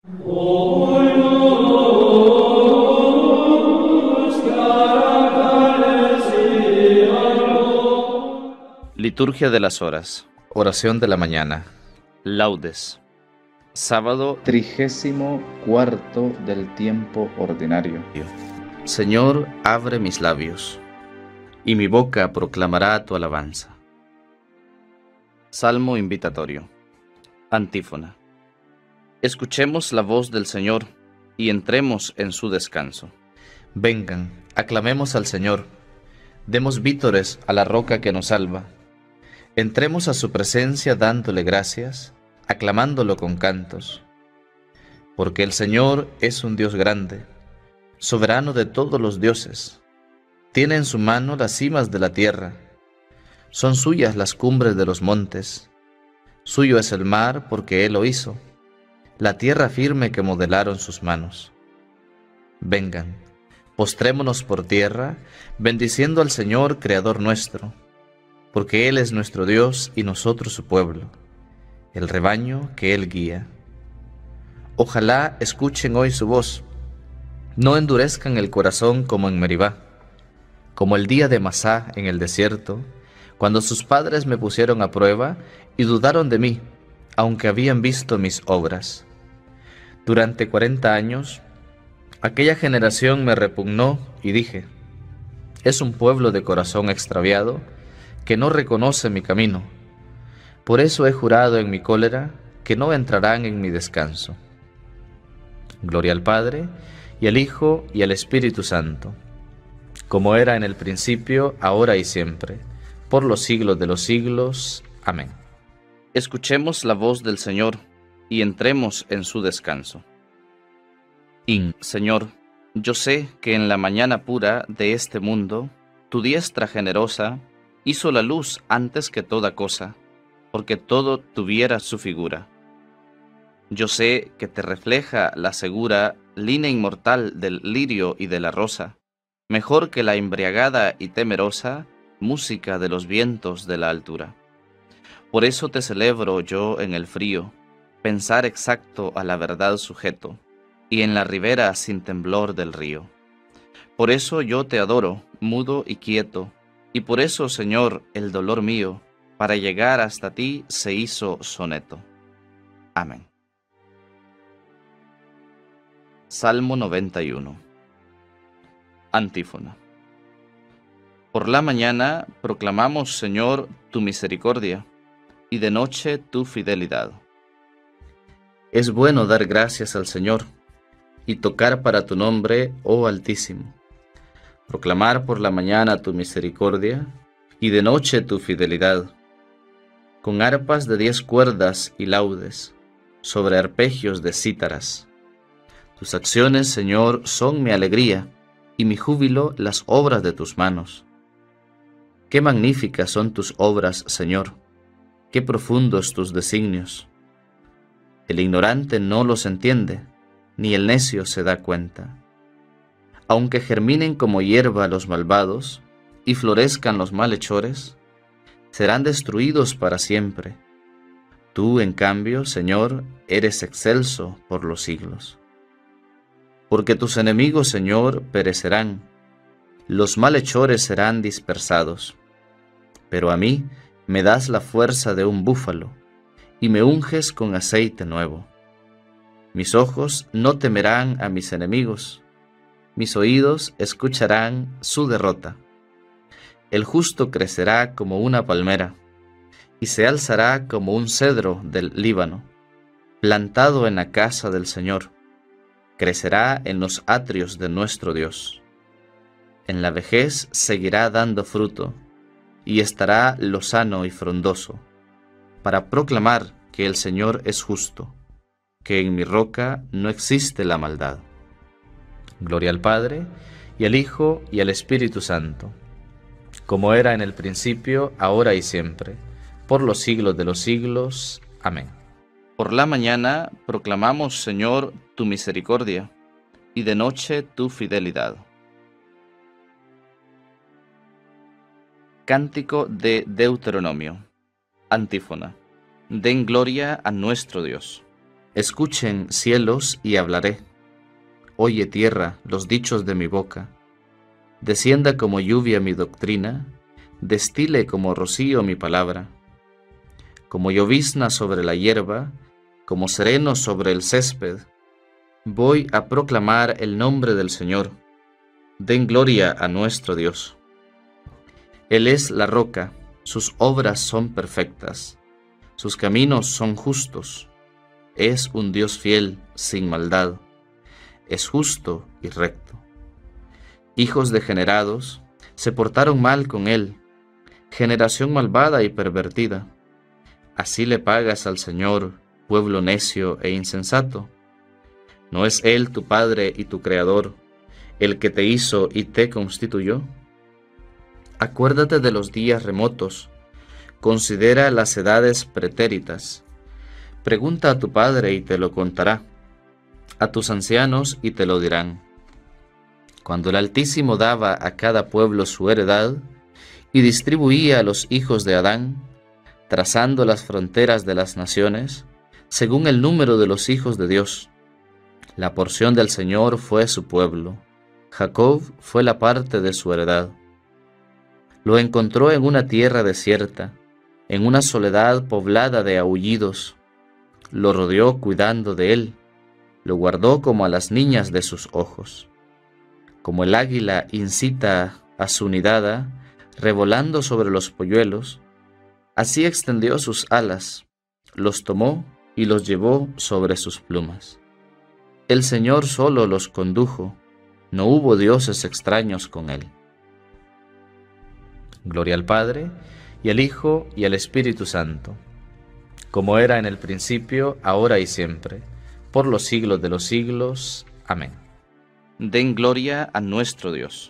Liturgia de las horas. Oración de la mañana. Laudes. Sábado 34 del tiempo ordinario. Señor, abre mis labios, y mi boca proclamará tu alabanza. Salmo invitatorio. Antífona. Escuchemos la voz del Señor, y entremos en su descanso. Vengan, aclamemos al Señor, demos vítores a la roca que nos salva. Entremos a su presencia dándole gracias, aclamándolo con cantos. Porque el Señor es un Dios grande, soberano de todos los dioses. Tiene en su mano las cimas de la tierra. Son suyas las cumbres de los montes. Suyo es el mar porque Él lo hizo, la tierra firme que modelaron sus manos. Vengan, postrémonos por tierra, bendiciendo al Señor, Creador nuestro, porque Él es nuestro Dios y nosotros su pueblo, el rebaño que Él guía. Ojalá escuchen hoy su voz, no endurezcan el corazón como en Meribá, como el día de Masá en el desierto, cuando sus padres me pusieron a prueba y dudaron de mí, aunque habían visto mis obras. Durante 40 años, aquella generación me repugnó y dije, es un pueblo de corazón extraviado, que no reconoce mi camino. Por eso he jurado en mi cólera que no entrarán en mi descanso. Gloria al Padre, y al Hijo, y al Espíritu Santo, como era en el principio, ahora y siempre, por los siglos de los siglos. Amén. Escuchemos la voz del Señor, y entremos en su descanso. Señor, yo sé que en la mañana pura de este mundo, tu diestra generosa hizo la luz antes que toda cosa, porque todo tuviera su figura. Yo sé que te refleja la segura línea inmortal del lirio y de la rosa, mejor que la embriagada y temerosa música de los vientos de la altura. Por eso te celebro yo en el frío, pensar exacto a la verdad sujeto, y en la ribera sin temblor del río. Por eso yo te adoro, mudo y quieto, y por eso, Señor, el dolor mío, para llegar hasta ti se hizo soneto. Amén. Salmo 91. Antífona. Por la mañana proclamamos, Señor, tu misericordia, y de noche tu fidelidad. Es bueno dar gracias al Señor, y tocar para tu nombre, oh Altísimo. Proclamar por la mañana tu misericordia, y de noche tu fidelidad, con arpas de 10 cuerdas y laudes, sobre arpegios de cítaras. Tus acciones, Señor, son mi alegría, y mi júbilo las obras de tus manos. Qué magníficas son tus obras, Señor, qué profundos tus designios. El ignorante no los entiende, ni el necio se da cuenta. Aunque germinen como hierba los malvados, y florezcan los malhechores, serán destruidos para siempre. Tú, en cambio, Señor, eres excelso por los siglos. Porque tus enemigos, Señor, perecerán, los malhechores serán dispersados. Pero a mí me das la fuerza de un búfalo, y me unges con aceite nuevo. Mis ojos no temerán a mis enemigos, mis oídos escucharán su derrota. El justo crecerá como una palmera, y se alzará como un cedro del Líbano, plantado en la casa del Señor. Crecerá en los atrios de nuestro Dios. En la vejez seguirá dando fruto, y estará lozano y frondoso, para proclamar que el Señor es justo, que en mi roca no existe la maldad. Gloria al Padre, y al Hijo, y al Espíritu Santo, como era en el principio, ahora y siempre, por los siglos de los siglos. Amén. Por la mañana proclamamos, Señor, tu misericordia, y de noche tu fidelidad. Cántico de Deuteronomio. Antífona. Den gloria a nuestro Dios. Escuchen cielos y hablaré. Oye tierra los dichos de mi boca. Descienda como lluvia mi doctrina, destile como rocío mi palabra. Como llovizna sobre la hierba, como sereno sobre el césped, voy a proclamar el nombre del Señor. Den gloria a nuestro Dios. Él es la roca, sus obras son perfectas, sus caminos son justos. Es un Dios fiel, sin maldad, es justo y recto. Hijos degenerados se portaron mal con él, generación malvada y pervertida. Así le pagas al Señor, pueblo necio e insensato. ¿No es Él tu Padre y tu Creador, el que te hizo y te constituyó? Acuérdate de los días remotos, considera las edades pretéritas. Pregunta a tu padre y te lo contará, a tus ancianos y te lo dirán. Cuando el Altísimo daba a cada pueblo su heredad y distribuía a los hijos de Adán, trazando las fronteras de las naciones, según el número de los hijos de Dios. La porción del Señor fue su pueblo, Jacob fue la parte de su heredad. Lo encontró en una tierra desierta, en una soledad poblada de aullidos. Lo rodeó cuidando de él, lo guardó como a las niñas de sus ojos. Como el águila incita a su nidada, revolando sobre los polluelos, así extendió sus alas, los tomó y los llevó sobre sus plumas. El Señor solo los condujo, no hubo dioses extraños con él. Gloria al Padre, y al Hijo, y al Espíritu Santo, como era en el principio, ahora y siempre, por los siglos de los siglos. Amén. Den gloria a nuestro Dios.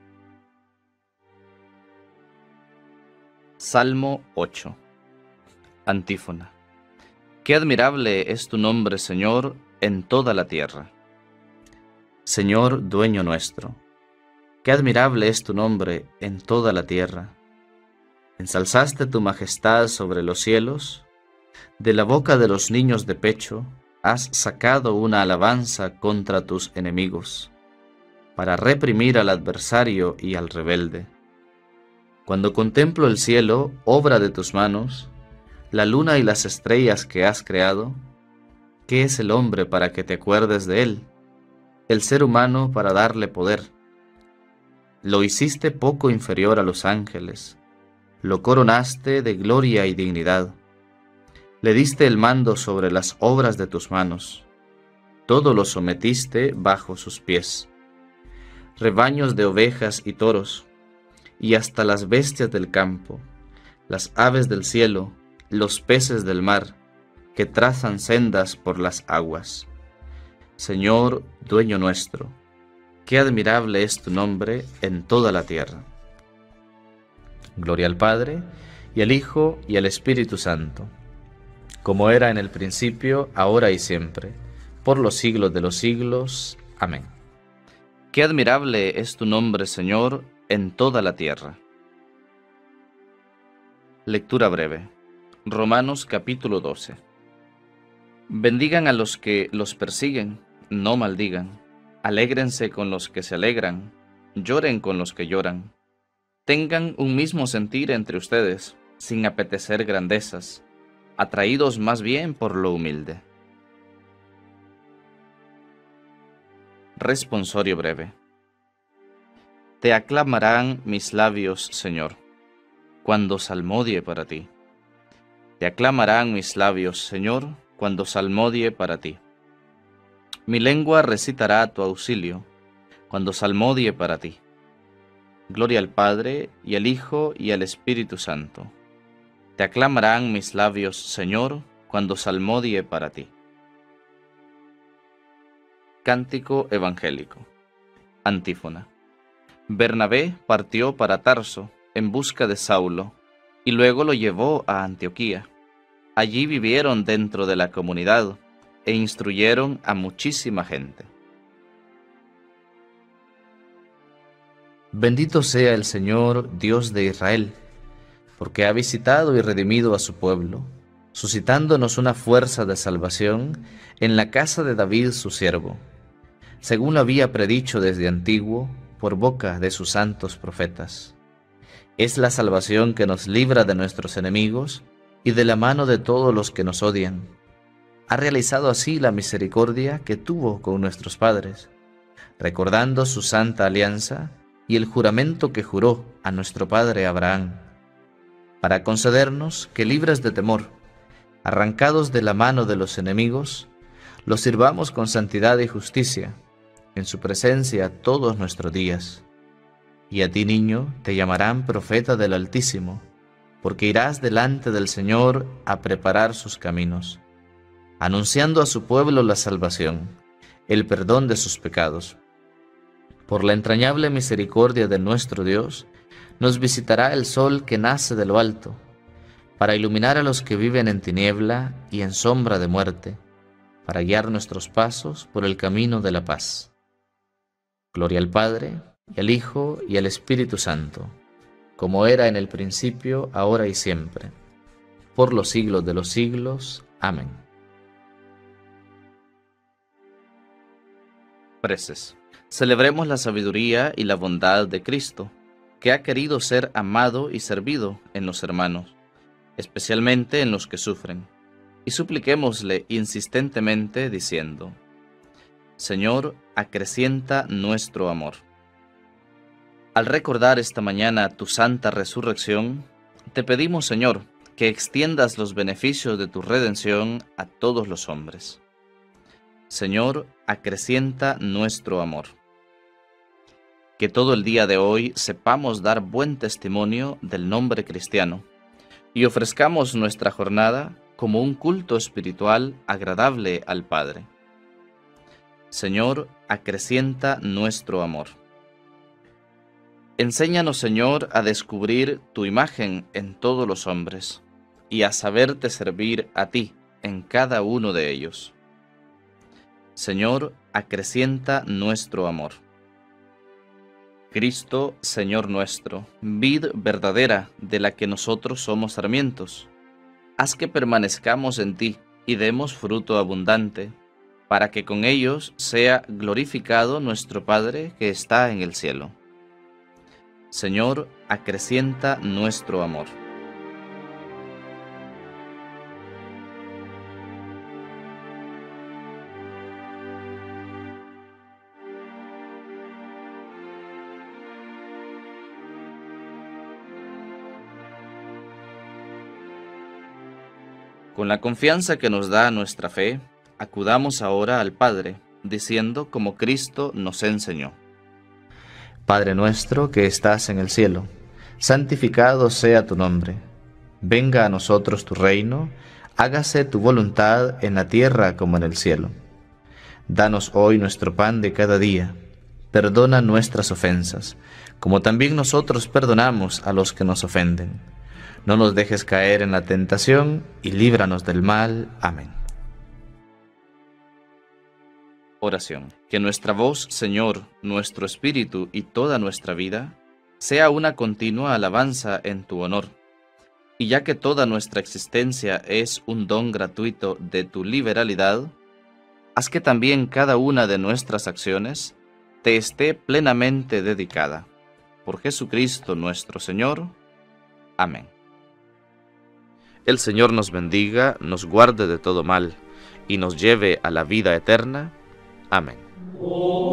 Salmo 8. Antífona. Qué admirable es tu nombre, Señor, en toda la tierra. Señor, dueño nuestro, qué admirable es tu nombre en toda la tierra. Ensalzaste tu majestad sobre los cielos, de la boca de los niños de pecho has sacado una alabanza contra tus enemigos, para reprimir al adversario y al rebelde. Cuando contemplo el cielo, obra de tus manos, la luna y las estrellas que has creado, ¿qué es el hombre para que te acuerdes de él? El ser humano para darle poder. Lo hiciste poco inferior a los ángeles, lo coronaste de gloria y dignidad. Le diste el mando sobre las obras de tus manos, todo lo sometiste bajo sus pies. Rebaños de ovejas y toros, y hasta las bestias del campo, las aves del cielo, los peces del mar, que trazan sendas por las aguas. Señor, dueño nuestro, qué admirable es tu nombre en toda la tierra. Gloria al Padre, y al Hijo, y al Espíritu Santo, como era en el principio, ahora y siempre, por los siglos de los siglos. Amén. Qué admirable es tu nombre, Señor, en toda la tierra. Lectura breve. Romanos capítulo 12. Bendigan a los que los persiguen, no maldigan. Alégrense con los que se alegran, lloren con los que lloran. Tengan un mismo sentir entre ustedes, sin apetecer grandezas, atraídos más bien por lo humilde. Responsorio breve. Te aclamarán mis labios, Señor, cuando salmodie para ti. Te aclamarán mis labios, Señor, cuando salmodie para ti. Mi lengua recitará tu auxilio, cuando salmodie para ti. Gloria al Padre, y al Hijo, y al Espíritu Santo. Te aclamarán mis labios, Señor, cuando salmodie para ti. Cántico evangélico. Antífona. Bernabé partió para Tarso en busca de Saulo, y luego lo llevó a Antioquía. Allí vivieron dentro de la comunidad, e instruyeron a muchísima gente. Bendito sea el Señor, Dios de Israel, porque ha visitado y redimido a su pueblo, suscitándonos una fuerza de salvación en la casa de David su siervo, según lo había predicho desde antiguo por boca de sus santos profetas. Es la salvación que nos libra de nuestros enemigos y de la mano de todos los que nos odian. Ha realizado así la misericordia que tuvo con nuestros padres, recordando su santa alianza y el juramento que juró a nuestro padre Abraham, para concedernos que, libres de temor, arrancados de la mano de los enemigos, los sirvamos con santidad y justicia en su presencia todos nuestros días. Y a ti, niño, te llamarán profeta del Altísimo, porque irás delante del Señor a preparar sus caminos, anunciando a su pueblo la salvación, el perdón de sus pecados. Por la entrañable misericordia de nuestro Dios, nos visitará el sol que nace de lo alto, para iluminar a los que viven en tiniebla y en sombra de muerte, para guiar nuestros pasos por el camino de la paz. Gloria al Padre, y al Hijo, y al Espíritu Santo, como era en el principio, ahora y siempre, por los siglos de los siglos. Amén. Preces. Celebremos la sabiduría y la bondad de Cristo, que ha querido ser amado y servido en los hermanos, especialmente en los que sufren, y supliquémosle insistentemente diciendo: Señor, acrecienta nuestro amor. Al recordar esta mañana tu santa resurrección, te pedimos, Señor, que extiendas los beneficios de tu redención a todos los hombres. Señor, acrecienta nuestro amor. Que todo el día de hoy sepamos dar buen testimonio del nombre cristiano y ofrezcamos nuestra jornada como un culto espiritual agradable al Padre. Señor, acrecienta nuestro amor. Enséñanos, Señor, a descubrir tu imagen en todos los hombres y a saberte servir a ti en cada uno de ellos. Señor, acrecienta nuestro amor. Cristo, Señor nuestro, vid verdadera de la que nosotros somos sarmientos, haz que permanezcamos en ti y demos fruto abundante, para que con ellos sea glorificado nuestro Padre que está en el cielo. Señor, acrecienta nuestro amor. Con la confianza que nos da nuestra fe, acudamos ahora al Padre, diciendo como Cristo nos enseñó: Padre nuestro que estás en el cielo, santificado sea tu nombre. Venga a nosotros tu reino, hágase tu voluntad en la tierra como en el cielo. Danos hoy nuestro pan de cada día. Perdona nuestras ofensas, como también nosotros perdonamos a los que nos ofenden. No nos dejes caer en la tentación y líbranos del mal. Amén. Oración. Que nuestra voz, Señor, nuestro espíritu y toda nuestra vida sea una continua alabanza en tu honor. Y ya que toda nuestra existencia es un don gratuito de tu liberalidad, haz que también cada una de nuestras acciones te esté plenamente dedicada. Por Jesucristo nuestro Señor. Amén. El Señor nos bendiga, nos guarde de todo mal y nos lleve a la vida eterna. Amén.